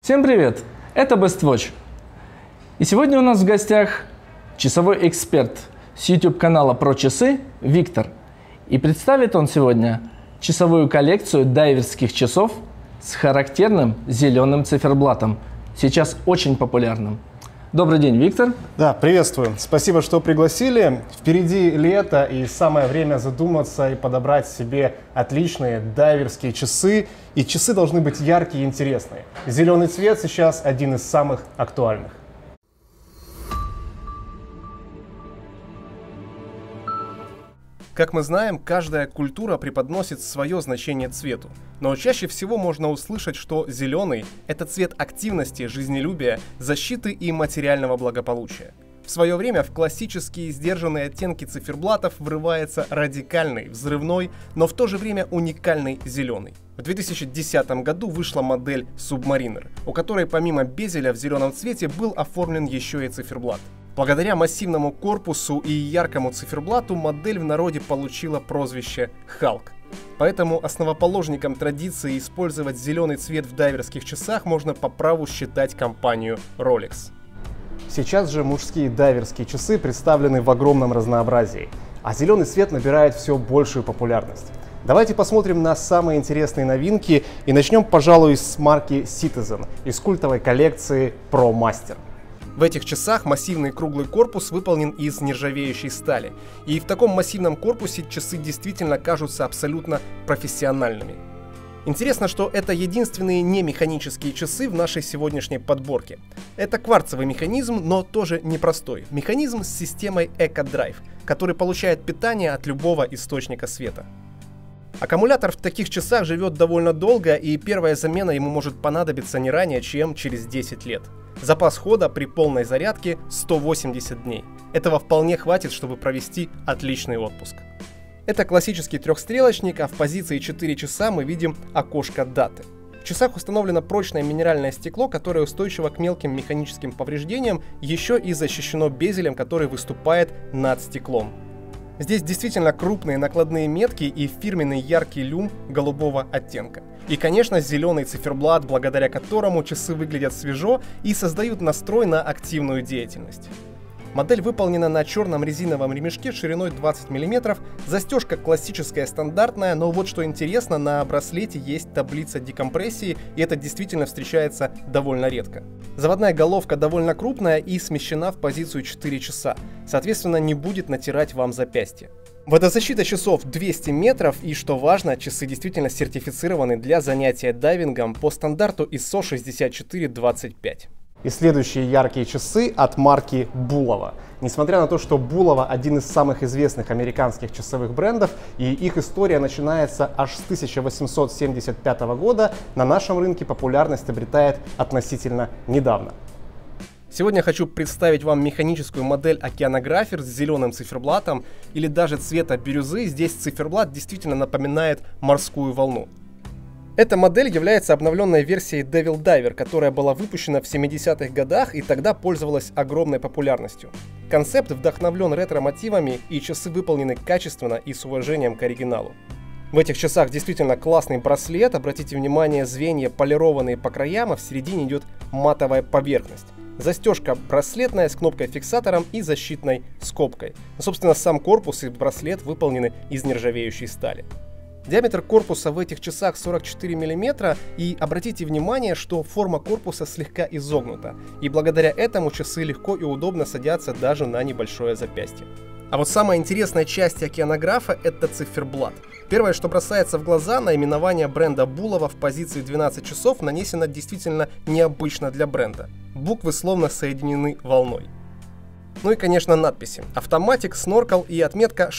Всем привет! Это Best Watch. И сегодня у нас в гостях часовой эксперт с YouTube-канала про часы Виктор. И представит он сегодня часовую коллекцию дайверских часов с характерным зеленым циферблатом, сейчас очень популярным. Добрый день, Виктор. Да, приветствую. Спасибо, что пригласили. Впереди лето, и самое время задуматься и подобрать себе отличные дайверские часы. И часы должны быть яркие и интересные. Зеленый цвет сейчас один из самых актуальных. Как мы знаем, каждая культура преподносит свое значение цвету. Но чаще всего можно услышать, что зеленый – это цвет активности, жизнелюбия, защиты и материального благополучия. В свое время в классические сдержанные оттенки циферблатов врывается радикальный, взрывной, но в то же время уникальный зеленый. В 2010 году вышла модель Submariner, у которой помимо безеля в зеленом цвете был оформлен еще и циферблат. Благодаря массивному корпусу и яркому циферблату модель в народе получила прозвище «Халк». Поэтому основоположником традиции использовать зеленый цвет в дайверских часах можно по праву считать компанию Rolex. Сейчас же мужские дайверские часы представлены в огромном разнообразии, а зеленый цвет набирает все большую популярность. Давайте посмотрим на самые интересные новинки и начнем, пожалуй, с марки Citizen из культовой коллекции Pro Master. В этих часах массивный круглый корпус выполнен из нержавеющей стали. И в таком массивном корпусе часы действительно кажутся абсолютно профессиональными. Интересно, что это единственные немеханические часы в нашей сегодняшней подборке. Это кварцевый механизм, но тоже непростой. Механизм с системой Eco-Drive, который получает питание от любого источника света. Аккумулятор в таких часах живет довольно долго, и первая замена ему может понадобиться не ранее, чем через 10 лет. Запас хода при полной зарядке 180 дней. Этого вполне хватит, чтобы провести отличный отпуск. Это классический трехстрелочник, а в позиции 4 часа мы видим окошко даты. В часах установлено прочное минеральное стекло, которое устойчиво к мелким механическим повреждениям, еще и защищено безелем, который выступает над стеклом. Здесь действительно крупные накладные метки и фирменный яркий люм голубого оттенка. И, конечно, зеленый циферблат, благодаря которому часы выглядят свежо и создают настрой на активную деятельность. Модель выполнена на черном резиновом ремешке шириной 20 мм, застежка классическая стандартная, но вот что интересно, на браслете есть таблица декомпрессии, и это действительно встречается довольно редко. Заводная головка довольно крупная и смещена в позицию 4 часа, соответственно не будет натирать вам запястье. Водозащита часов 200 метров и, что важно, часы действительно сертифицированы для занятия дайвингом по стандарту ISO 6425. И следующие яркие часы от марки Bulova. Несмотря на то, что Bulova один из самых известных американских часовых брендов, и их история начинается аж с 1875 года, на нашем рынке популярность обретает относительно недавно. Сегодня хочу представить вам механическую модель Oceanographer с зеленым циферблатом или даже цвета бирюзы. Здесь циферблат действительно напоминает морскую волну. Эта модель является обновленной версией Devil Diver, которая была выпущена в 70-х годах и тогда пользовалась огромной популярностью. Концепт вдохновлен ретро-мотивами, и часы выполнены качественно и с уважением к оригиналу. В этих часах действительно классный браслет, обратите внимание, звенья полированные по краям, а в середине идет матовая поверхность. Застежка браслетная с кнопкой-фиксатором и защитной скобкой. Собственно, сам корпус и браслет выполнены из нержавеющей стали. Диаметр корпуса в этих часах 44 мм, и обратите внимание, что форма корпуса слегка изогнута, и благодаря этому часы легко и удобно садятся даже на небольшое запястье. А вот самая интересная часть океанографа — это циферблат. Первое, что бросается в глаза, наименование бренда Bulova в позиции 12 часов нанесено действительно необычно для бренда. Буквы словно соединены волной. Ну и, конечно, надписи. Автоматик, сноркл и отметка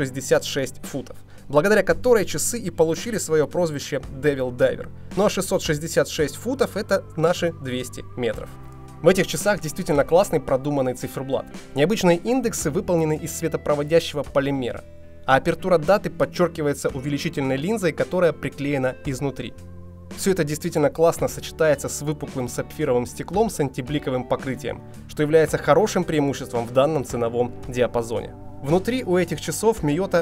666 футов, благодаря которой часы и получили свое прозвище Devil Diver. Ну а 666 футов — это наши 200 метров. В этих часах действительно классный продуманный циферблат. Необычные индексы выполнены из светопроводящего полимера, а апертура даты подчеркивается увеличительной линзой, которая приклеена изнутри. Все это действительно классно сочетается с выпуклым сапфировым стеклом с антибликовым покрытием, что является хорошим преимуществом в данном ценовом диапазоне. Внутри у этих часов Miyota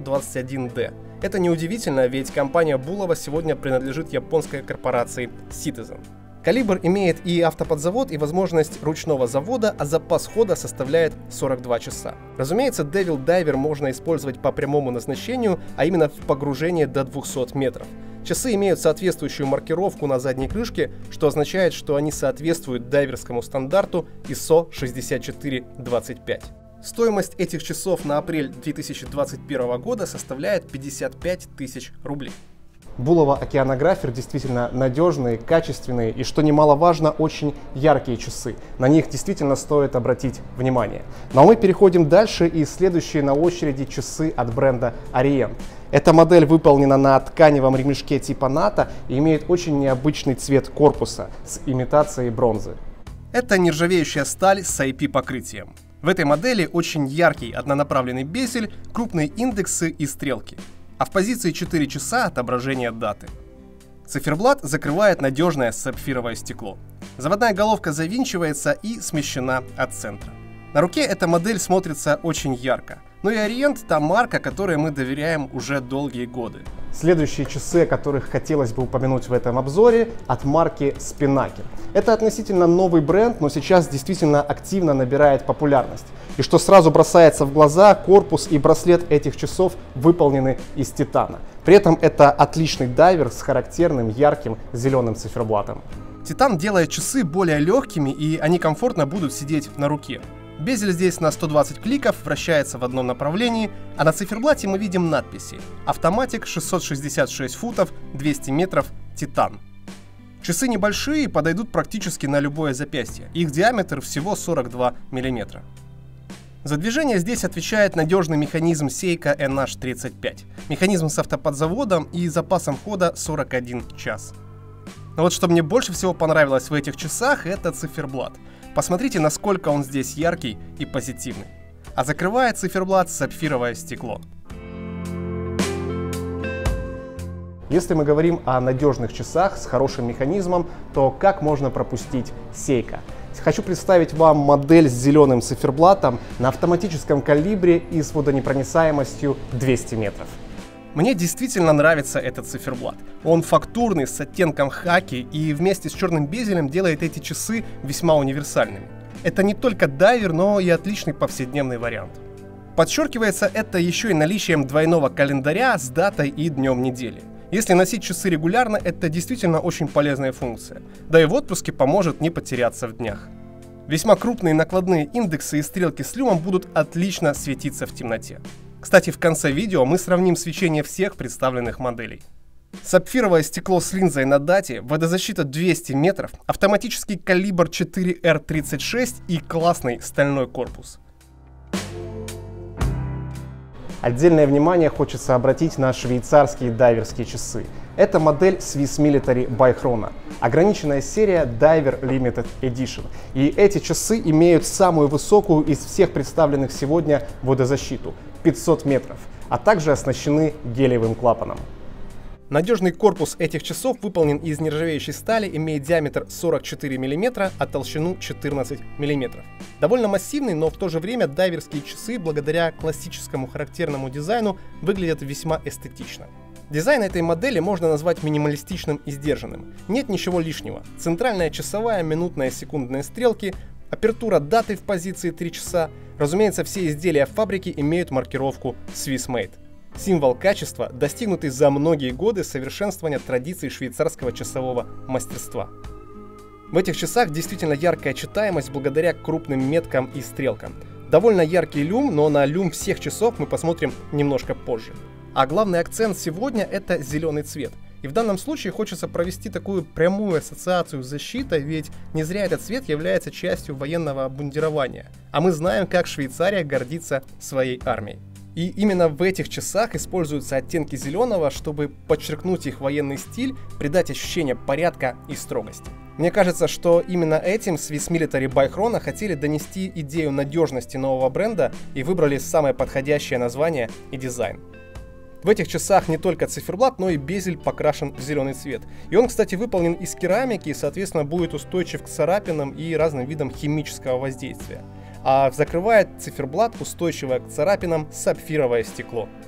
821D. Это неудивительно, ведь компания Bulova сегодня принадлежит японской корпорации Citizen. Калибр имеет и автоподзавод, и возможность ручного завода, а запас хода составляет 42 часа. Разумеется, Devil Diver можно использовать по прямому назначению, а именно в погружении до 200 метров. Часы имеют соответствующую маркировку на задней крышке, что означает, что они соответствуют дайверскому стандарту ISO 6425. Стоимость этих часов на апрель 2021 года составляет 55 тысяч рублей. Булова океанографер действительно надежные, качественные и, что немаловажно, очень яркие часы. На них действительно стоит обратить внимание. Ну а мы переходим дальше, и следующие на очереди часы от бренда Orient. Эта модель выполнена на тканевом ремешке типа НАТО и имеет очень необычный цвет корпуса с имитацией бронзы. Это нержавеющая сталь с IP-покрытием. В этой модели очень яркий однонаправленный безель, крупные индексы и стрелки. А в позиции 4 часа отображение даты. Циферблат закрывает надежное сапфировое стекло. Заводная головка завинчивается и смещена от центра. На руке эта модель смотрится очень ярко. Ну и Orient — та марка, которой мы доверяем уже долгие годы. Следующие часы, о которых хотелось бы упомянуть в этом обзоре, от марки Spinnaker. Это относительно новый бренд, но сейчас действительно активно набирает популярность. И что сразу бросается в глаза, корпус и браслет этих часов выполнены из титана. При этом это отличный дайвер с характерным ярким зеленым циферблатом. Титан делает часы более легкими, и они комфортно будут сидеть на руке. Безель здесь на 120 кликов, вращается в одном направлении, а на циферблате мы видим надписи: «Автоматик 666 футов, 200 метров, Титан». Часы небольшие, подойдут практически на любое запястье. Их диаметр всего 42 мм. За движение здесь отвечает надежный механизм Seiko NH35. Механизм с автоподзаводом и запасом хода 41 час. Но вот что мне больше всего понравилось в этих часах — это циферблат. Посмотрите, насколько он здесь яркий и позитивный. А закрывает циферблат сапфировое стекло. Если мы говорим о надежных часах с хорошим механизмом, то как можно пропустить Seiko? Хочу представить вам модель с зеленым циферблатом на автоматическом калибре и с водонепроницаемостью 200 метров. Мне действительно нравится этот циферблат. Он фактурный, с оттенком хаки, и вместе с черным безелем делает эти часы весьма универсальными. Это не только дайвер, но и отличный повседневный вариант. Подчеркивается это еще и наличием двойного календаря с датой и днем недели. Если носить часы регулярно, это действительно очень полезная функция. Да и в отпуске поможет не потеряться в днях. Весьма крупные накладные индексы и стрелки с люмом будут отлично светиться в темноте. Кстати, в конце видео мы сравним свечение всех представленных моделей. Сапфировое стекло с линзой на дате, водозащита 200 метров, автоматический калибр 4R36 и классный стальной корпус. Отдельное внимание хочется обратить на швейцарские дайверские часы. Это модель Swiss Military by Chrono, ограниченная серия Diver Limited Edition. И эти часы имеют самую высокую из всех представленных сегодня водозащиту — 500 метров, а также оснащены гелиевым клапаном. Надежный корпус этих часов выполнен из нержавеющей стали, имеет диаметр 44 мм, а толщину 14 мм. Довольно массивный, но в то же время дайверские часы, благодаря классическому характерному дизайну, выглядят весьма эстетично. Дизайн этой модели можно назвать минималистичным и сдержанным. Нет ничего лишнего. Центральная часовая, минутная, секундные стрелки, апертура даты в позиции 3 часа. Разумеется, все изделия фабрики имеют маркировку Swiss Made. Символ качества, достигнутый за многие годы совершенствования традиций швейцарского часового мастерства. В этих часах действительно яркая читаемость благодаря крупным меткам и стрелкам. Довольно яркий люм, но на люм всех часов мы посмотрим немножко позже. А главный акцент сегодня — это зеленый цвет. И в данном случае хочется провести такую прямую ассоциацию с защитой, ведь не зря этот цвет является частью военного обмундирования. А мы знаем, как Швейцария гордится своей армией. И именно в этих часах используются оттенки зеленого, чтобы подчеркнуть их военный стиль, придать ощущение порядка и строгости. Мне кажется, что именно этим Swiss Military by Chrono хотели донести идею надежности нового бренда и выбрали самое подходящее название и дизайн. В этих часах не только циферблат, но и безель покрашен в зеленый цвет. И он, кстати, выполнен из керамики и, соответственно, будет устойчив к царапинам и разным видам химического воздействия. А закрывает циферблат устойчивое к царапинам сапфировое стекло.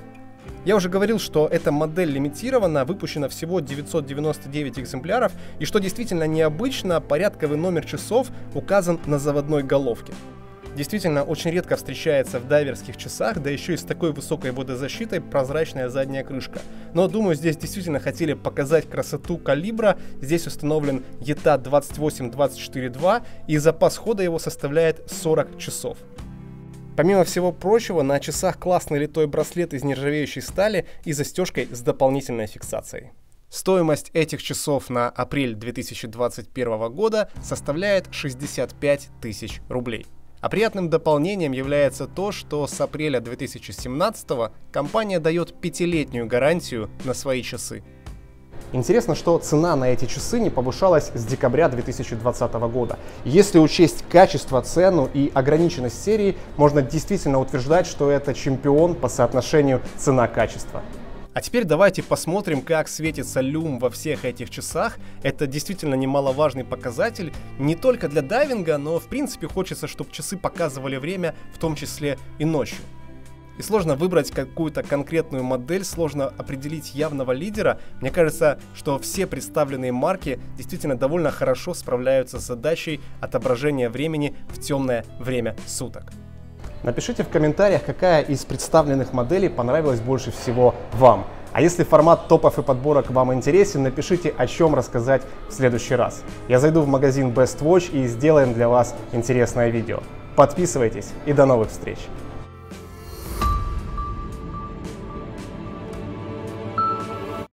Я уже говорил, что эта модель лимитирована, выпущена всего 999 экземпляров, и что действительно необычно, порядковый номер часов указан на заводной головке. Действительно, очень редко встречается в дайверских часах, да еще и с такой высокой водозащитой, прозрачная задняя крышка. Но, думаю, здесь действительно хотели показать красоту калибра. Здесь установлен ETA 28242, и запас хода его составляет 40 часов. Помимо всего прочего, на часах классный литой браслет из нержавеющей стали и застежкой с дополнительной фиксацией. Стоимость этих часов на апрель 2021 года составляет 65 тысяч рублей. А приятным дополнением является то, что с апреля 2017 компания дает 5-летнюю гарантию на свои часы. Интересно, что цена на эти часы не повышалась с декабря 2020 года. Если учесть качество, цену и ограниченность серии, можно действительно утверждать, что это чемпион по соотношению цена-качество. А теперь давайте посмотрим, как светится люм во всех этих часах. Это действительно немаловажный показатель не только для дайвинга, но в принципе хочется, чтобы часы показывали время, в том числе и ночью. И сложно выбрать какую-то конкретную модель, сложно определить явного лидера. Мне кажется, что все представленные марки действительно довольно хорошо справляются с задачей отображения времени в темное время суток. Напишите в комментариях, какая из представленных моделей понравилась больше всего вам. А если формат топов и подборок вам интересен, напишите, о чем рассказать в следующий раз. Я зайду в магазин Best Watch и сделаем для вас интересное видео. Подписывайтесь и до новых встреч!